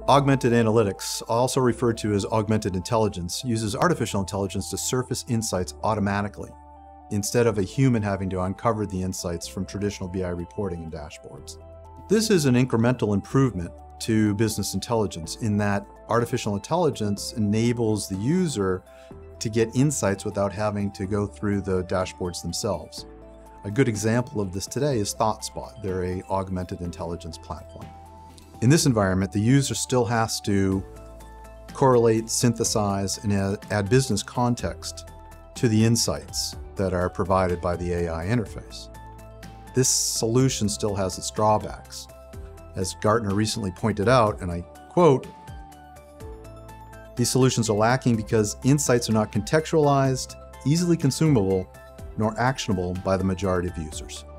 Augmented Analytics, also referred to as Augmented Intelligence, uses artificial intelligence to surface insights automatically, instead of a human having to uncover the insights from traditional BI reporting and dashboards. This is an incremental improvement to business intelligence in that artificial intelligence enables the user to get insights without having to go through the dashboards themselves. A good example of this today is ThoughtSpot. They're an augmented intelligence platform. In this environment, the user still has to correlate, synthesize, and add business context to the insights that are provided by the AI interface. This solution still has its drawbacks. As Gartner recently pointed out, and I quote, "These solutions are lacking because insights are not contextualized, easily consumable, nor actionable by the majority of users."